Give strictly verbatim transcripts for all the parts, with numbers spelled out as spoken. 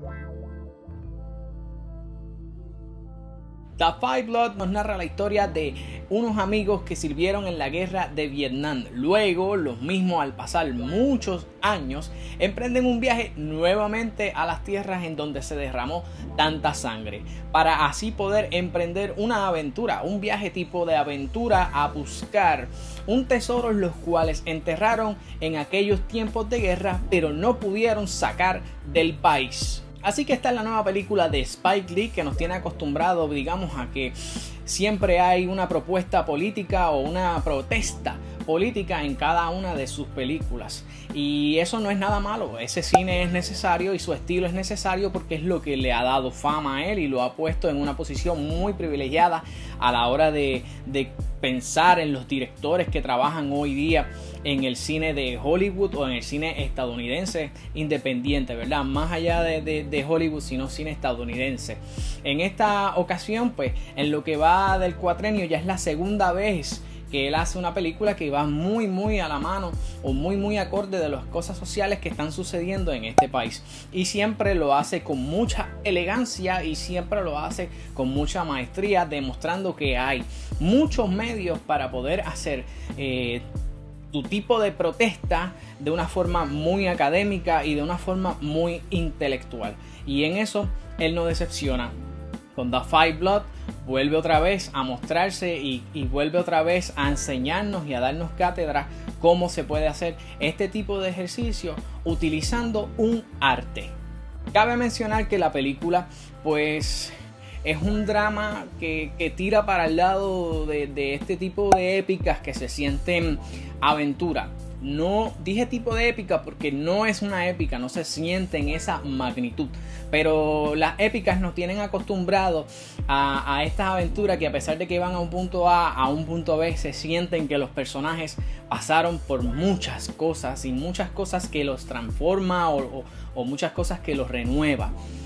The Five Blood nos narra la historia de unos amigos que sirvieron en la guerra de Vietnam. Luego, los mismos, al pasar muchos años, emprenden un viaje nuevamente a las tierras en donde se derramó tanta sangre, para así poder emprender una aventura, un viaje tipo de aventura a buscar un tesoro, los cuales enterraron en aquellos tiempos de guerra, pero no pudieron sacar del país. Así que esta es la nueva película de Spike Lee, que nos tiene acostumbrados, digamos, a que siempre hay una propuesta política o una protesta política en cada una de sus películas. Y eso no es nada malo, ese cine es necesario y su estilo es necesario porque es lo que le ha dado fama a él y lo ha puesto en una posición muy privilegiada a la hora de, de pensar en los directores que trabajan hoy día en el cine de Hollywood o en el cine estadounidense independiente, ¿verdad? Más allá de, de, de Hollywood, sino cine estadounidense. En esta ocasión, pues, en lo que va del cuatrenio, ya es la segunda vez que él hace una película que va muy muy a la mano o muy muy acorde de las cosas sociales que están sucediendo en este país, y siempre lo hace con mucha elegancia y siempre lo hace con mucha maestría, demostrando que hay muchos medios para poder hacer eh, tu tipo de protesta de una forma muy académica y de una forma muy intelectual, y en eso él no decepciona. Con The Five Blood vuelve otra vez a mostrarse y, y vuelve otra vez a enseñarnos y a darnos cátedra cómo se puede hacer este tipo de ejercicio utilizando un arte. Cabe mencionar que la película pues es un drama que, que tira para el lado de, de este tipo de épicas que se sienten aventura. No dije tipo de épica porque no es una épica, no se siente en esa magnitud, pero las épicas nos tienen acostumbrados a, a estas aventuras que, a pesar de que van a un punto A a un punto B, se sienten que los personajes pasaron por muchas cosas y muchas cosas que los transforma o, o, o muchas cosas que los renueva.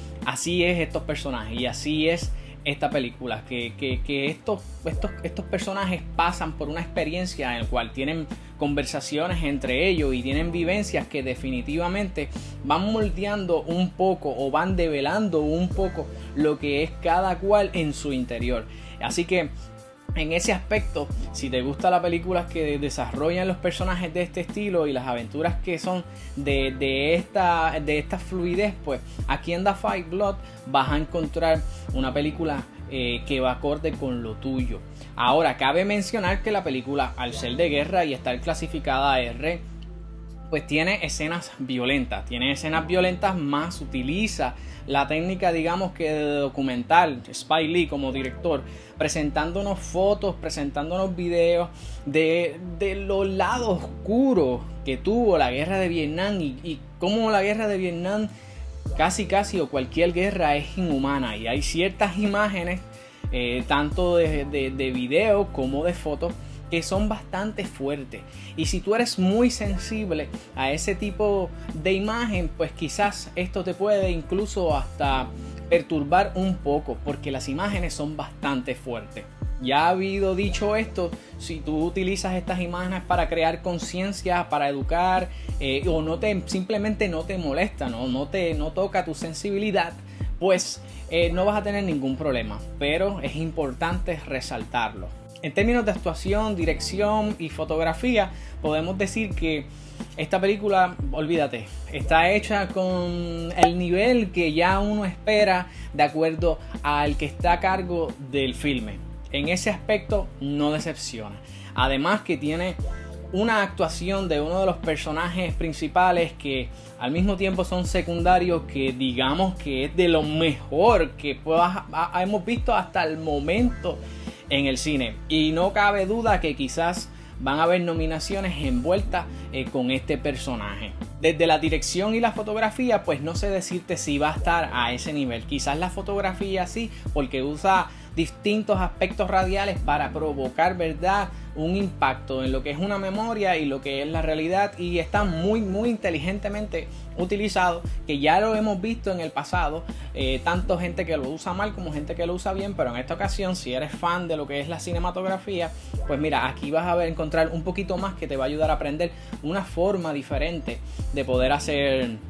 Así es estos personajes y así es esta película, que, que, que estos, estos, estos personajes pasan por una experiencia en la cual tienen conversaciones entre ellos y tienen vivencias que definitivamente van moldeando un poco o van develando un poco lo que es cada cual en su interior. Así que en ese aspecto, si te gusta la película que desarrollan los personajes de este estilo y las aventuras que son de, de, esta, de esta fluidez, pues aquí en The Five Blood vas a encontrar una película eh, que va acorde con lo tuyo. Ahora, cabe mencionar que la película, al ser de guerra y estar clasificada R, pues tiene escenas violentas, tiene escenas violentas, más utiliza la técnica, digamos, que de documental, Spike Lee como director, presentándonos fotos, presentándonos videos de, de los lados oscuros que tuvo la guerra de Vietnam y, y cómo la guerra de Vietnam casi casi o cualquier guerra es inhumana, y hay ciertas imágenes eh, tanto de, de, de video como de fotos que son bastante fuertes, y si tú eres muy sensible a ese tipo de imagen, pues quizás esto te puede incluso hasta perturbar un poco, porque las imágenes son bastante fuertes. Ya habido dicho esto, si tú utilizas estas imágenes para crear conciencia, para educar, eh, o no te, simplemente no te molesta, no, no, te, no toca tu sensibilidad, pues eh, no vas a tener ningún problema, pero es importante resaltarlo. En términos de actuación, dirección y fotografía, podemos decir que esta película, olvídate, está hecha con el nivel que ya uno espera de acuerdo al que está a cargo del filme. En ese aspecto no decepciona. Además que tiene una actuación de uno de los personajes principales que al mismo tiempo son secundarios, que digamos que es de lo mejor que pueda, hemos visto hasta el momento en el cine, y no cabe duda que quizás van a haber nominaciones envueltas eh, con este personaje. Desde la dirección y la fotografía, pues no sé decirte si va a estar a ese nivel. Quizás la fotografía sí, porque usa distintos aspectos radiales para provocar, ¿verdad?, un impacto en lo que es una memoria y lo que es la realidad, y está muy muy inteligentemente utilizado, que ya lo hemos visto en el pasado, eh, tanto gente que lo usa mal como gente que lo usa bien, pero en esta ocasión, si eres fan de lo que es la cinematografía, pues mira, aquí vas a ver, encontrar un poquito más que te va a ayudar a aprender una forma diferente de poder hacer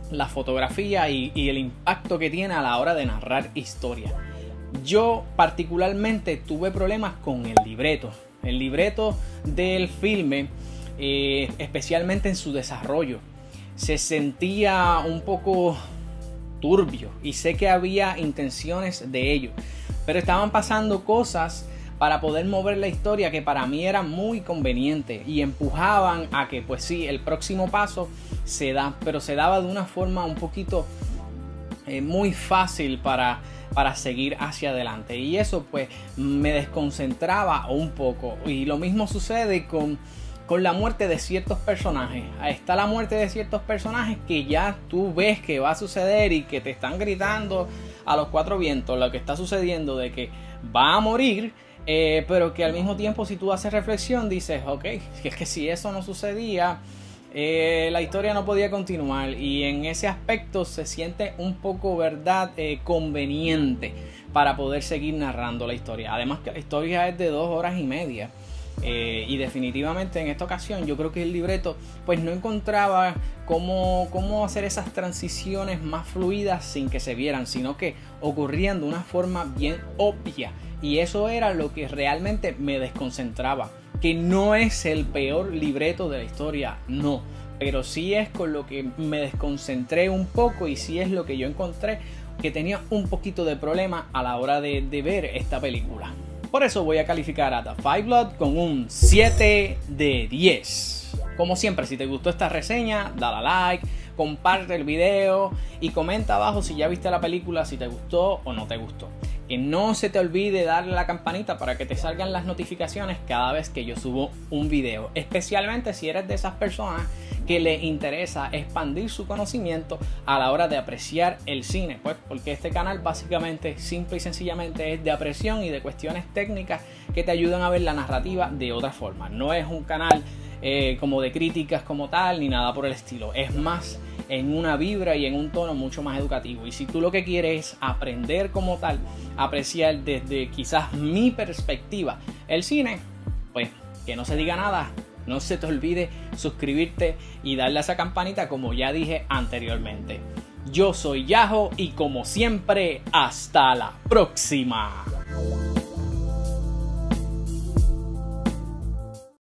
la fotografía y, y el impacto que tiene a la hora de narrar historia. Yo particularmente tuve problemas con el libreto. El libreto del filme, eh, especialmente en su desarrollo, se sentía un poco turbio y sé que había intenciones de ello, pero estaban pasando cosas para poder mover la historia que para mí era muy conveniente y empujaban a que pues sí, el próximo paso se da, pero se daba de una forma un poquito eh, muy fácil para, para seguir hacia adelante, y eso pues me desconcentraba un poco. Y lo mismo sucede con con la muerte de ciertos personajes. Ahí está la muerte de ciertos personajes que ya tú ves que va a suceder y que te están gritando a los cuatro vientos lo que está sucediendo de que va a morir, eh, pero que al mismo tiempo, si tú haces reflexión, dices, ok, es que si eso no sucedía, eh, la historia no podía continuar, y en ese aspecto se siente un poco, verdad, eh, conveniente para poder seguir narrando la historia. Además que la historia es de dos horas y media. Eh, y definitivamente en esta ocasión yo creo que el libreto pues no encontraba cómo, cómo hacer esas transiciones más fluidas sin que se vieran, sino que ocurrían de una forma bien obvia, y eso era lo que realmente me desconcentraba. Que no es el peor libreto de la historia, no, pero sí es con lo que me desconcentré un poco, y sí es lo que yo encontré que tenía un poquito de problema a la hora de, de ver esta película. Por eso voy a calificar a The Five Blood con un siete de diez. Como siempre, si te gustó esta reseña, dale a like, comparte el video y comenta abajo si ya viste la película, si te gustó o no te gustó. Que no se te olvide darle a la campanita para que te salgan las notificaciones cada vez que yo subo un video. Especialmente si eres de esas personas que le interesa expandir su conocimiento a la hora de apreciar el cine, pues porque este canal básicamente, simple y sencillamente, es de apreciación y de cuestiones técnicas que te ayudan a ver la narrativa de otra forma. No es un canal eh, como de críticas como tal, ni nada por el estilo. Es más en una vibra y en un tono mucho más educativo. Y si tú lo que quieres es aprender como tal, apreciar desde quizás mi perspectiva el cine, pues que no se diga nada. No se te olvide suscribirte y darle a esa campanita, como ya dije anteriormente. Yo soy Yajo y como siempre, hasta la próxima.